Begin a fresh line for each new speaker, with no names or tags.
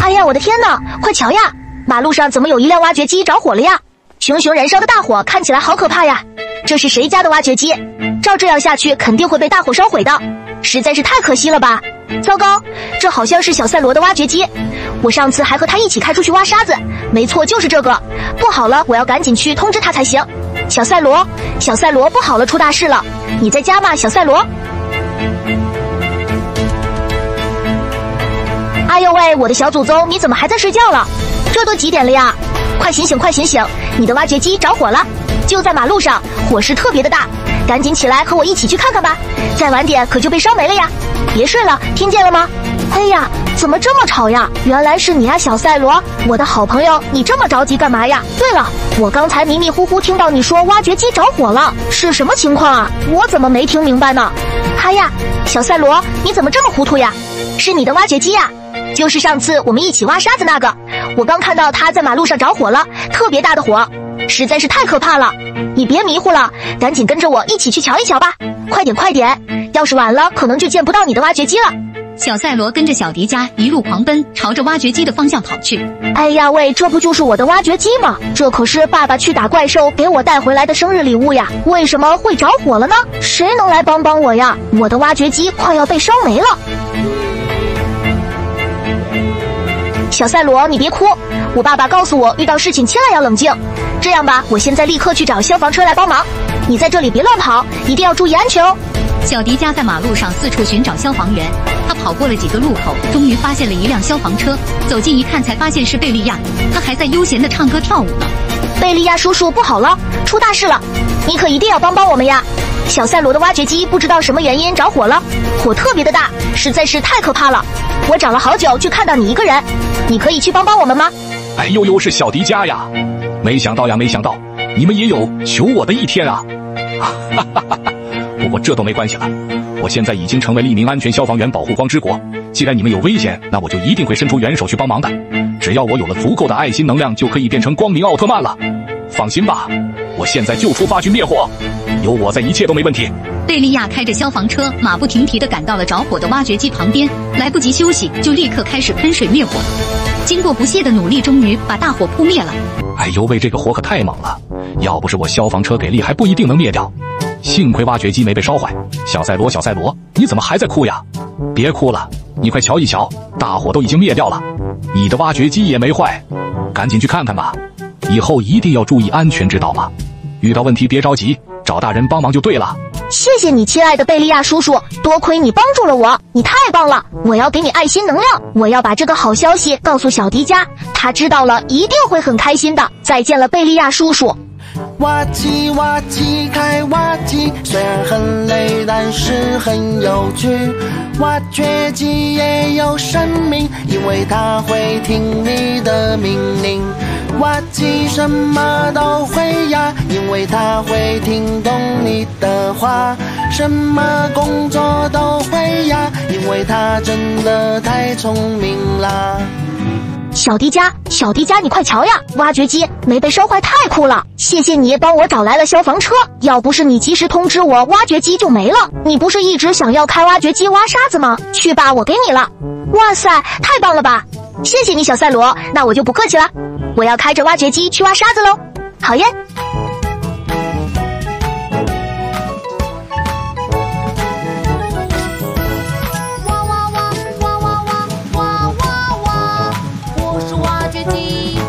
哎呀，我的天哪！快瞧呀，马路上怎么有一辆挖掘机着火了呀？熊熊燃烧的大火看起来好可怕呀！这是谁家的挖掘机？照这样下去，肯定会被大火烧毁的，实在是太可惜了吧！糟糕，这好像是小赛罗的挖掘机，我上次还和他一起开出去挖沙子，没错，就是这个。不好了，我要赶紧去通知他才行。小赛罗，小赛罗，不好了，出大事了！你在家吗，小赛罗？哎呦喂，我的小祖宗，你怎么还在睡觉了？这都几点了呀？快醒醒，快醒醒！你的挖掘机着火了，就在马路上，火势特别的大，赶紧起来和我一起去看看吧，再晚点可就被烧没了呀！别睡了，听见了吗？哎呀，怎么这么吵呀？原来是你啊，小赛罗，我的好朋友，你这么着急干嘛呀？对了，我刚才迷迷糊糊听到你说挖掘机着火了，是什么情况啊？我怎么没听明白呢？嗨呀，小赛罗，你怎么这么糊涂呀？是你的挖掘机呀？就是上次我们一起挖沙子那个，我刚看到它在马路上着火了，特别大的火，实在是太可怕了。你别迷糊了，赶紧跟着我一起去瞧一瞧吧，快点快点，要是晚了可能就见不到你的挖掘机了。
小赛罗跟着小迪家一路狂奔，朝着挖掘机的方向跑去。
哎呀喂，这不就是我的挖掘机吗？这可是爸爸去打怪兽给我带回来的生日礼物呀，为什么会着火了呢？谁能来帮帮我呀？我的挖掘机快要被烧没了。小赛罗，你别哭，我爸爸告诉我遇到事情千万要冷静。这样吧，我现在立刻去找消防车来帮忙，你在这里别乱跑，一定要注意安全哦。
小迪家在马路上四处寻找消防员，他跑过了几个路口，终于发现了一辆消防车，走近一看才发现是贝利亚，他还在悠闲地唱歌跳舞呢。
贝利亚叔叔，不好了，出大事了，你可一定要帮帮我们呀！小赛罗的挖掘机不知道什么原因着火了，火特别的大，实在是太可怕了。我找了好久，就看到你一个人，你可以去帮帮我们吗？
哎呦呦，是小迪家呀！没想到呀，没想到你们也有求我的一天啊！哈哈哈！不过这都没关系了，我现在已经成为了一名安全消防员，保护光之国。既然你们有危险，那我就一定会伸出援手去帮忙的。只要我有了足够的爱心能量，就可以变成光明奥特曼了。放心吧，我现在就出发去灭火，有我在，一切都没问题。
贝利亚开着消防车，马不停蹄地赶到了着火的挖掘机旁边，来不及休息，就立刻开始喷水灭火。经过不懈的努力，终于把大火扑灭了。
哎呦喂，这个火可太猛了，要不是我消防车给力，还不一定能灭掉。幸亏挖掘机没被烧坏。小赛罗，小赛罗，你怎么还在哭呀？别哭了，你快瞧一瞧，大火都已经灭掉了，你的挖掘机也没坏，赶紧去看看吧。以后一定要注意安全，知道吗？遇到问题别着急，找大人帮忙就对了。
谢谢你，亲爱的贝利亚叔叔，多亏你帮助了我，你太棒了！我要给你爱心能量，我要把这个好消息告诉小迪家，他知道了一定会很开心的。再见了，贝利亚叔叔。
挖机挖机开挖机，虽然很累，但是很有趣。挖掘机也有生命，因为它会听你的命令。挖机什么都会呀，因为它会听懂你的话。什么工作都会呀，因为它真的太聪明啦。
小迪家，小迪家，你快瞧呀，挖掘机没被烧坏，太酷了！谢谢你帮我找来了消防车，要不是你及时通知我，挖掘机就没了。你不是一直想要开挖掘机挖沙子吗？去吧，我给你了。哇塞，太棒了吧！谢谢你，小赛罗，那我就不客气了，我要开着挖掘机去挖沙子喽。好耶！
挖挖挖挖挖挖挖挖，我是挖掘机。